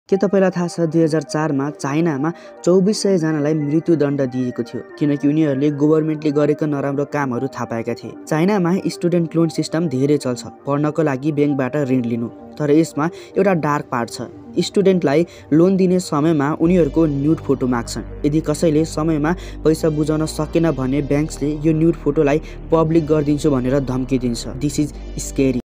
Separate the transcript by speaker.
Speaker 1: के तपाईलाई थाहा छ 2004 मा चाइनामा 2400 जनालाई मृत्युदण्ड दिएको थियो किनकि उनीहरूले गभर्नमेन्टले गरेको नराम्रो कामहरू थाहा पाएका थिए। चाइनामा स्टुडेन्ट लोन सिस्टम धेरै चल्छ पढ्नको लागि बैंकबाट ऋण लिनु। तर यसमा एउटा डार्क पार्ट छ। स्टुडेन्टलाई लोन दिने समयमा उनीहरूको न्यूड फोटो माग्छन्। यदि कसैले समयमा पैसा बुझाउन सकेन भने बैंकले यो न्यूड फोटोलाई पब्लिक गरिदिन्छु भनेर धम्की दिन्छ। This is scary.